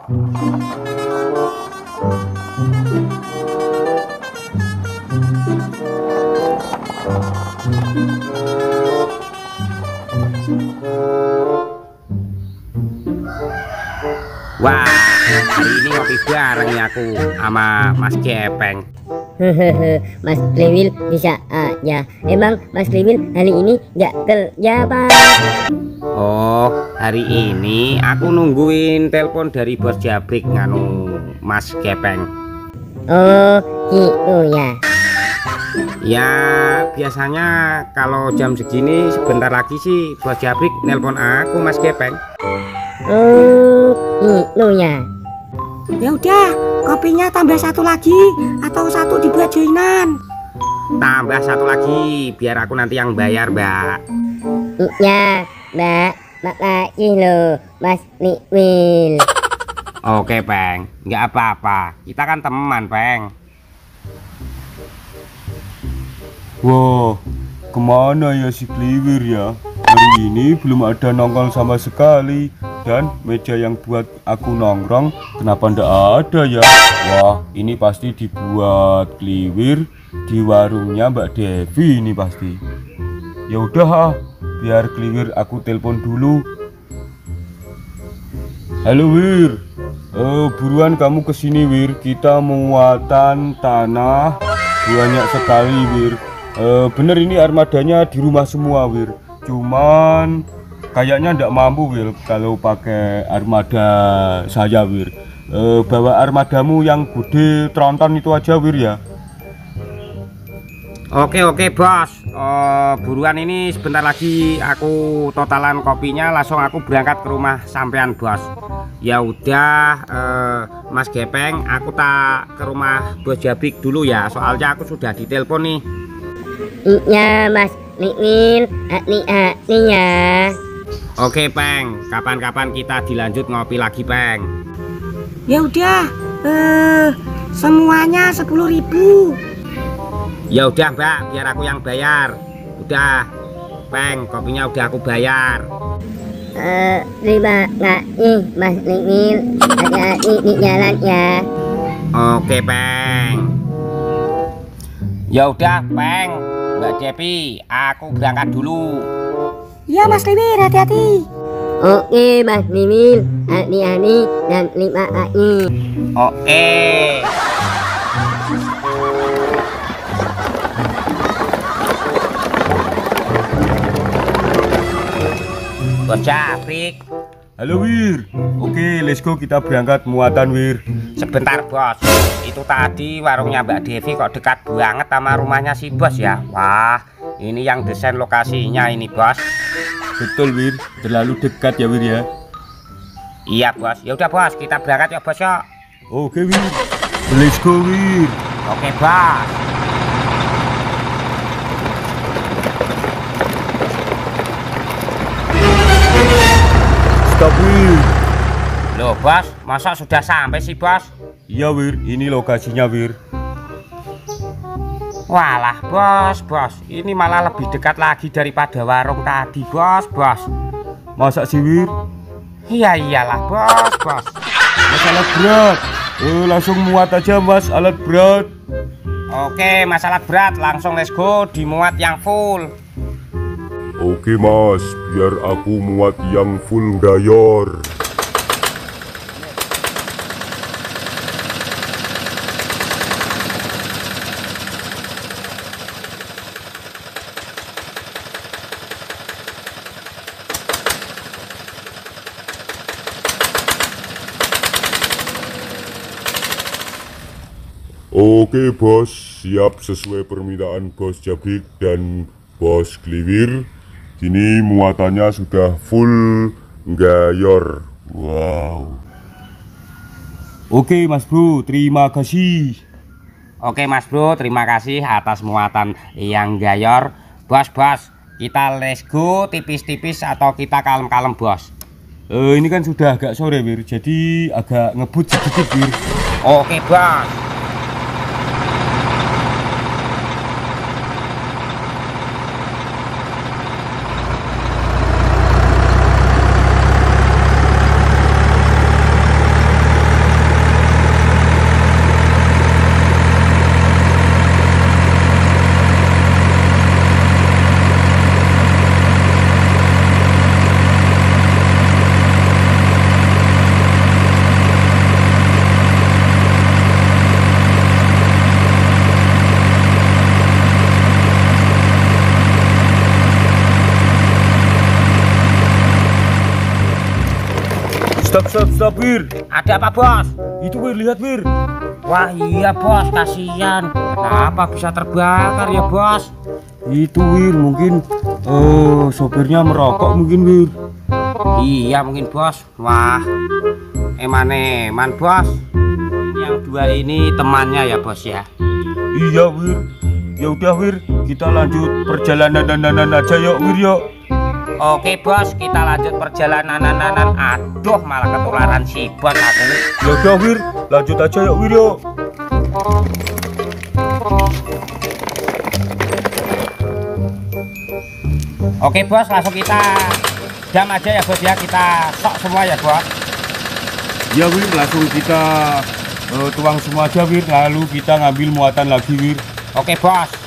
Wah, hari ini ngopi bareng ya aku sama Mas Gepeng. Mas Kliwil bisa aja. Emang Mas Kliwil hari ini nggak kerja, Pak? Oh, hari ini aku nungguin telepon dari bos Jabrik nganu Mas Gepeng. Oh, gitu ya. Ya, biasanya kalau jam segini sebentar lagi sih bos Jabrik nelpon aku Mas Gepeng. Oh, gitu ya. Ya udah, kopinya tambah satu lagi atau satu dibuat joinan. Tambah satu lagi biar aku nanti yang bayar, Mbak. Ya, Mbak. Makasih loh, Mas Kliwil. Oke, Peng. Nggak apa-apa. Kita kan teman, Peng. Wah, kemana ya si Kliwir ya? Hari ini belum ada nongkrong sama sekali. Dan meja yang buat aku nongkrong kenapa ndak ada ya? Wah, ini pasti dibuat Kliwir di warungnya Mbak Devi ini pasti. Ya udah biar Kliwir aku telepon dulu. Halo Wir, buruan kamu kesini Wir, kita muatan tanah banyak sekali Wir. Bener ini armadanya di rumah semua Wir, cuman kayaknya ndak mampu Wir kalau pakai armada saya Wir. Bawa armadamu yang gede tronton itu aja Wir ya. Oke bos. Buruan ini sebentar lagi aku totalan kopinya, langsung aku berangkat ke rumah sampean bos. Ya udah Mas Gepeng, aku tak ke rumah bos Jabrik dulu ya, soalnya aku sudah ditelepon nih. Iya Mas Kliwil, hati-hati ya. Oke Peng, kapan-kapan kita dilanjut ngopi lagi Peng. Ya udah, semuanya 10.000. Ya udah Mbak, biar aku yang bayar. Udah Peng, kopinya udah aku bayar. Terima kasih Mas Kliwil, hati-hati di jalan ya. Oke Peng. Ya udah Peng, Mbak Devi, aku berangkat dulu. Iya Mas Kliwil, hati-hati. Oke Mas Kliwil, hati-hati dan terima kasih. Oke. Bos Jabrik. Halo Wir, oke let's go kita berangkat muatan Wir. Sebentar bos, itu tadi warungnya Mbak Devi kok dekat banget sama rumahnya si bos ya. Wah, ini yang desain lokasinya ini bos. Betul Wir, terlalu dekat ya Wir ya. Iya bos, ya udah bos, kita berangkat ya bos ya. Oke Wir, let's go Wir. Oke bos. Stop Wir. Loh bos, masa sudah sampai sih bos? Iya Wir, ini lokasinya Wir. Walah bos, ini malah lebih dekat lagi daripada warung tadi bos. Masa sih Wir? Iya iyalah bos. Masalah berat. Langsung muat aja mas alat berat. Oke, masalah berat langsung let's go dimuat yang full. Oke mas, biar aku muat yang full gayor. Oke bos, siap sesuai permintaan bos Jabrik dan bos Kliwir. Kini muatannya sudah full gayor. Wow. Oke mas bro, terima kasih. Oke mas bro, terima kasih atas muatan yang gayor. Bos, kita let's go tipis-tipis atau kita kalem-kalem bos? Ini kan sudah agak sore Wir, jadi agak ngebut sedikit Wir. Oke bos. Stop, Wir. Ada apa bos? Itu Wir, lihat Wir. Wah iya bos, kasihan. Kenapa bisa terbakar ya bos? Itu Wir, mungkin sopirnya merokok mungkin Wir. Iya mungkin bos. Wah eman bos. Yang dua ini temannya ya bos ya. Iya Wir. Ya udah Wir, kita lanjut perjalanan aja yuk Wir yuk. Oke bos, kita lanjut perjalanan. Aduh malah ketularan si bos aku. Ya udah Wir, lanjut aja yuk Wir yuk. Oke bos, langsung kita jam aja ya bos ya, kita sok semua ya bos. Ya Wir, langsung kita tuang semua aja Wir, lalu kita ngambil muatan lagi Wir. Oke bos.